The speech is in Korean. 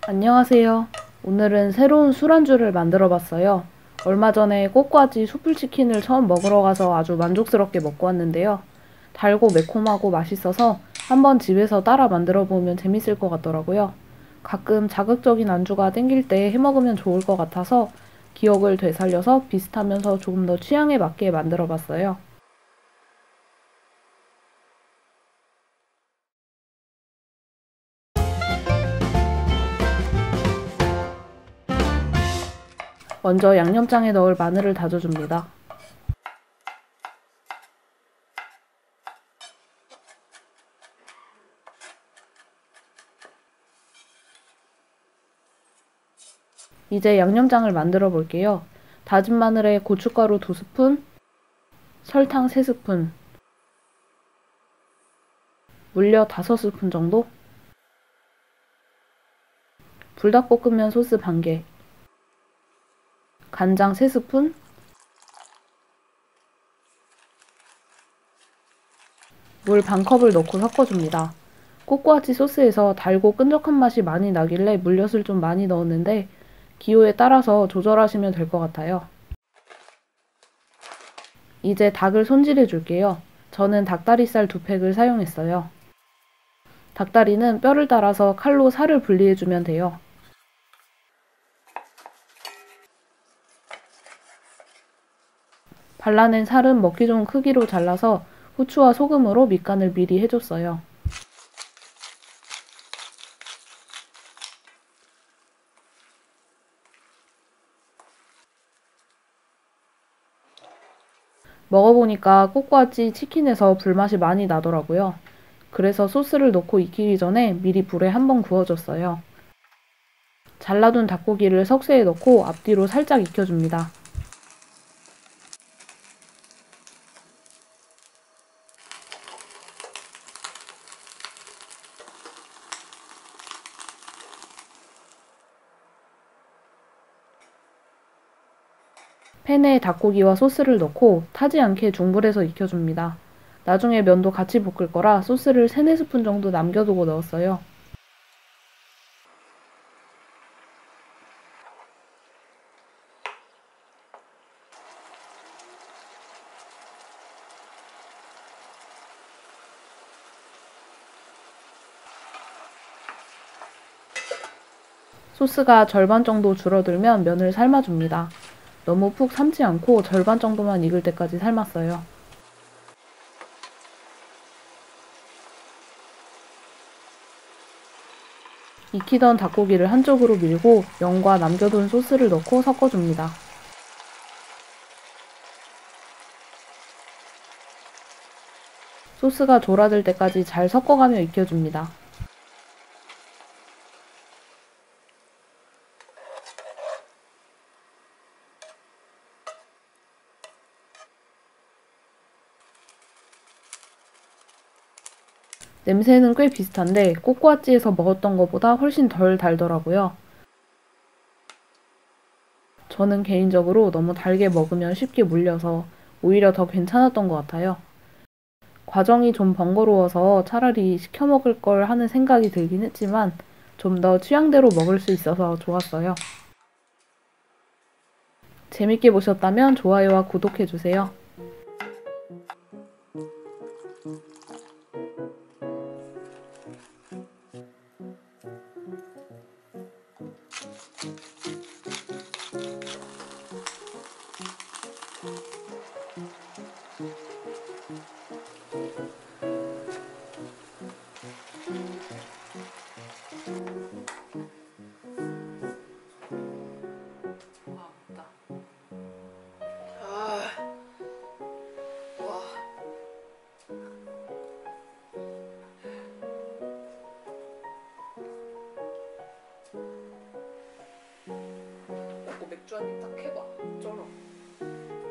안녕하세요. 오늘은 새로운 술안주를 만들어 봤어요. 얼마 전에 꽃가지 숯불치킨을 처음 먹으러 가서 아주 만족스럽게 먹고 왔는데요. 달고 매콤하고 맛있어서 한번 집에서 따라 만들어 보면 재밌을 것 같더라고요. 가끔 자극적인 안주가 땡길 때 해먹으면 좋을 것 같아서 기억을 되살려서 비슷하면서 조금 더 취향에 맞게 만들어 봤어요. 먼저 양념장에 넣을 마늘을 다져줍니다. 이제 양념장을 만들어 볼게요. 다진 마늘에 고춧가루 2스푼, 설탕 3스푼, 물엿 5스푼 정도, 불닭볶음면 소스 반개, 간장 3스푼, 물 반컵을 넣고 섞어줍니다. 꼬꼬아치 소스에서 달고 끈적한 맛이 많이 나길래 물엿을 좀 많이 넣었는데 기호에 따라서 조절하시면 될 것 같아요. 이제 닭을 손질해 줄게요. 저는 닭다리살 2팩을 사용했어요. 닭다리는 뼈를 따라서 칼로 살을 분리해 주면 돼요. 발라낸 살은 먹기 좋은 크기로 잘라서 후추와 소금으로 밑간을 미리 해줬어요. 먹어보니까 꼬꼬아찌 치킨에서 불맛이 많이 나더라고요. 그래서 소스를 넣고 익히기 전에 미리 불에 한번 구워줬어요. 잘라둔 닭고기를 석쇠에 넣고 앞뒤로 살짝 익혀줍니다. 팬에 닭고기와 소스를 넣고 타지 않게 중불에서 익혀줍니다. 나중에 면도 같이 볶을 거라 소스를 3-4스푼 정도 남겨두고 넣었어요. 소스가 절반 정도 줄어들면 면을 삶아줍니다. 너무 푹 삶지 않고 절반 정도만 익을 때까지 삶았어요. 익히던 닭고기를 한쪽으로 밀고 면과 남겨둔 소스를 넣고 섞어줍니다. 소스가 졸아들 때까지 잘 섞어가며 익혀줍니다. 냄새는 꽤 비슷한데 꼬꼬아찌에서 먹었던 것보다 훨씬 덜 달더라고요. 저는 개인적으로 너무 달게 먹으면 쉽게 물려서 오히려 더 괜찮았던 것 같아요. 과정이 좀 번거로워서 차라리 시켜 먹을 걸 하는 생각이 들긴 했지만 좀 더 취향대로 먹을 수 있어서 좋았어요. 재밌게 보셨다면 좋아요와 구독해주세요. 먹고 맥주 한 입 딱 해봐. 쩔어.